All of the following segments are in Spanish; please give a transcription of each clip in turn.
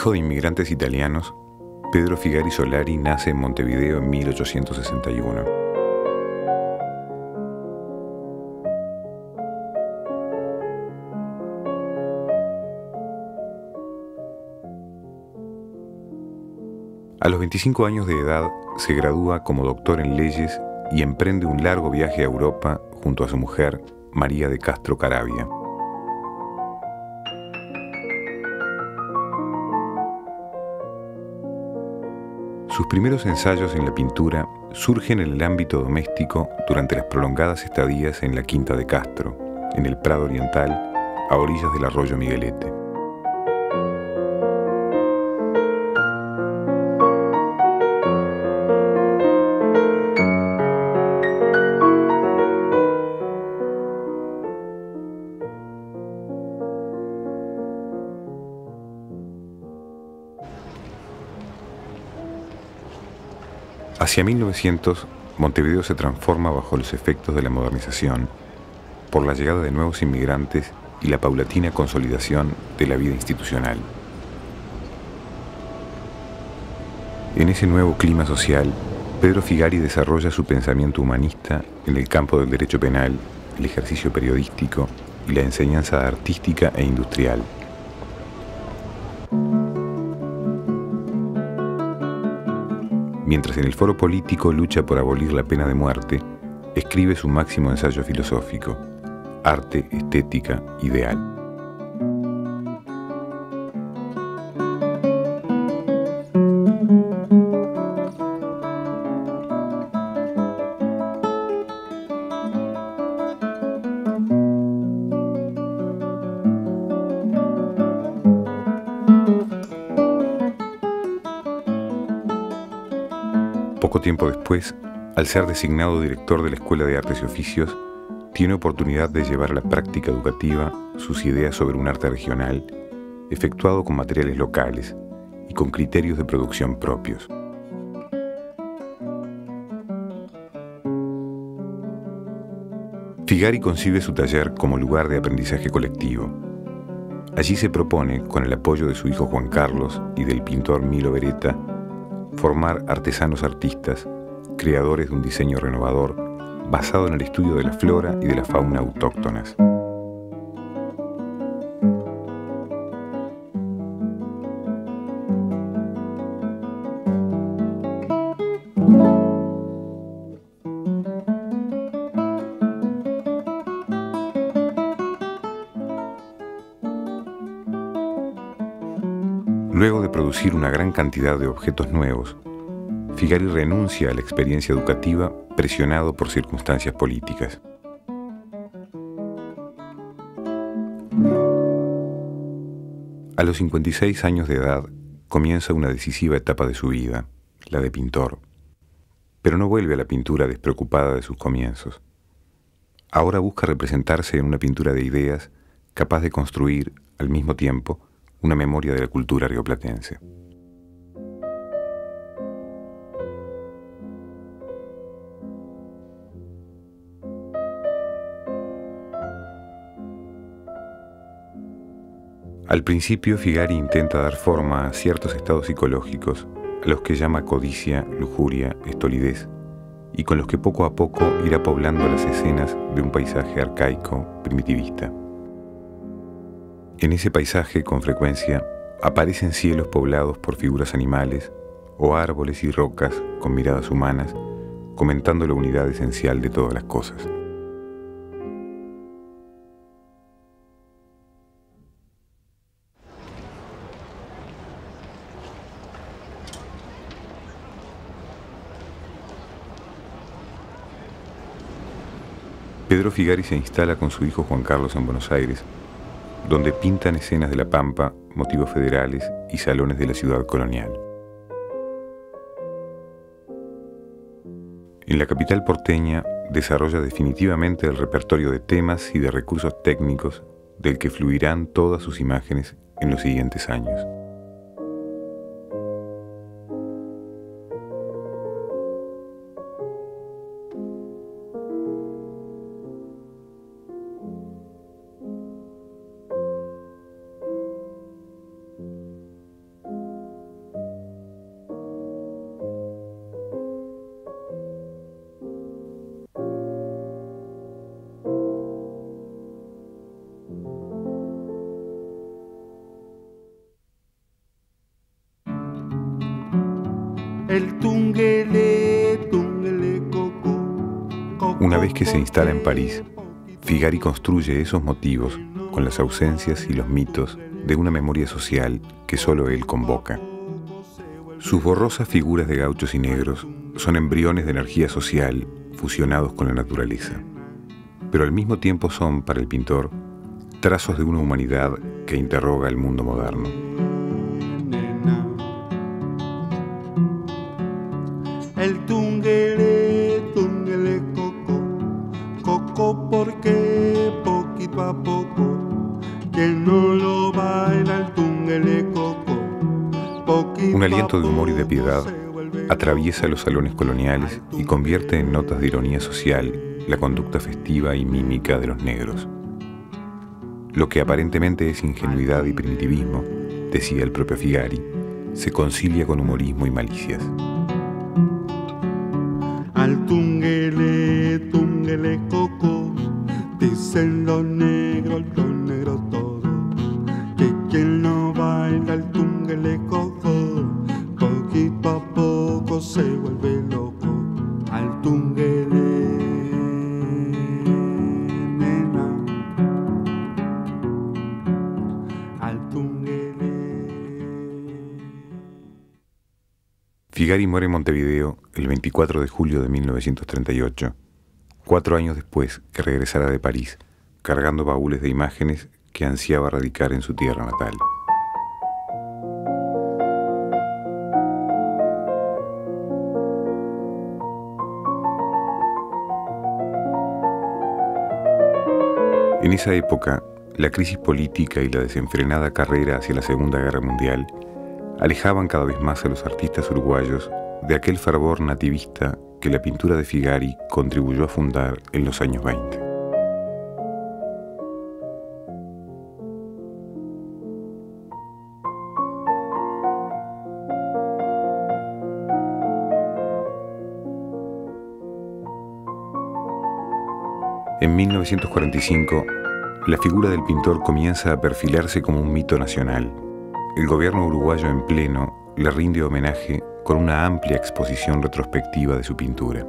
Hijo de inmigrantes italianos, Pedro Figari Solari nace en Montevideo en 1861. A los 25 años de edad se gradúa como doctor en leyes y emprende un largo viaje a Europa junto a su mujer, María de Castro Caravia. Sus primeros ensayos en la pintura surgen en el ámbito doméstico durante las prolongadas estadías en la Quinta de Castro, en el Prado Oriental, a orillas del arroyo Miguelete. Hacia 1900, Montevideo se transforma bajo los efectos de la modernización, por la llegada de nuevos inmigrantes y la paulatina consolidación de la vida institucional. En ese nuevo clima social, Pedro Figari desarrolla su pensamiento humanista en el campo del derecho penal, el ejercicio periodístico y la enseñanza artística e industrial. Mientras en el foro político lucha por abolir la pena de muerte, escribe su máximo ensayo filosófico, Arte, Estética, Ideal. Poco tiempo después, al ser designado director de la Escuela de Artes y Oficios, tiene oportunidad de llevar a la práctica educativa sus ideas sobre un arte regional, efectuado con materiales locales y con criterios de producción propios. Figari concibe su taller como lugar de aprendizaje colectivo. Allí se propone, con el apoyo de su hijo Juan Carlos y del pintor Milo Beretta, formar artesanos artistas, creadores de un diseño renovador basado en el estudio de la flora y de la fauna autóctonas. Luego de producir una gran cantidad de objetos nuevos, Figari renuncia a la experiencia educativa presionado por circunstancias políticas. A los 56 años de edad comienza una decisiva etapa de su vida, la de pintor, pero no vuelve a la pintura despreocupada de sus comienzos. Ahora busca representarse en una pintura de ideas capaz de construir, al mismo tiempo, una memoria de la cultura rioplatense. Al principio, Figari intenta dar forma a ciertos estados psicológicos, a los que llama codicia, lujuria, estolidez, y con los que poco a poco irá poblando las escenas de un paisaje arcaico, primitivista. En ese paisaje, con frecuencia, aparecen cielos poblados por figuras animales o árboles y rocas con miradas humanas, comentando la unidad esencial de todas las cosas. Pedro Figari se instala con su hijo Juan Carlos en Buenos Aires, donde pintan escenas de la Pampa, motivos federales y salones de la ciudad colonial. En la capital porteña desarrolla definitivamente el repertorio de temas y de recursos técnicos del que fluirán todas sus imágenes en los siguientes años. Una vez que se instala en París, Figari construye esos motivos con las ausencias y los mitos de una memoria social que solo él convoca. Sus borrosas figuras de gauchos y negros son embriones de energía social fusionados con la naturaleza, pero al mismo tiempo son, para el pintor, trazos de una humanidad que interroga el mundo moderno. El tungele, tungele, coco, coco porque poquito a poco, que no lo baila el tungele, coco. Un aliento de humor y de piedad atraviesa los salones coloniales y convierte en notas de ironía social la conducta festiva y mímica de los negros. Lo que aparentemente es ingenuidad y primitivismo, decía el propio Figari, se concilia con humorismo y malicias. Al tungele, tungele, coco, dicen los negros todos, que quien no baila el tungele, coco, poquito a poco se vuelve loco. Al tungele, nena, al tungele. Figari muere en Montevideo el 24 de julio de 1938, 4 años después que regresara de París, cargando baúles de imágenes que ansiaba radicar en su tierra natal. En esa época, la crisis política y la desenfrenada carrera hacia la Segunda Guerra Mundial alejaban cada vez más a los artistas uruguayos de aquel fervor nativista que la pintura de Figari contribuyó a fundar en los años 20. En 1945, la figura del pintor comienza a perfilarse como un mito nacional. El gobierno uruguayo en pleno le rinde homenaje con una amplia exposición retrospectiva de su pintura.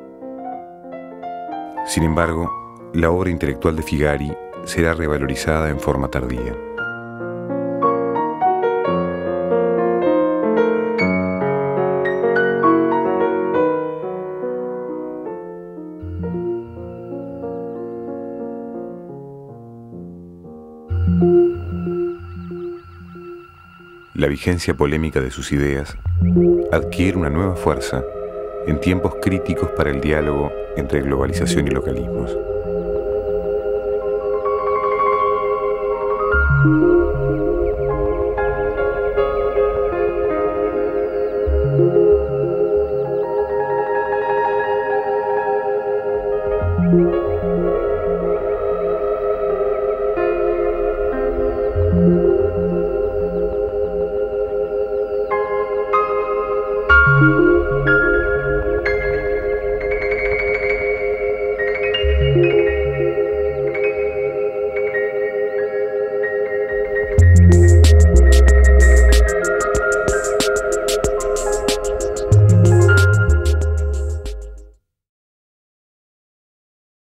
Sin embargo, la obra intelectual de Figari será revalorizada en forma tardía. La vigencia polémica de sus ideas adquiere una nueva fuerza en tiempos críticos para el diálogo entre globalización y localismos.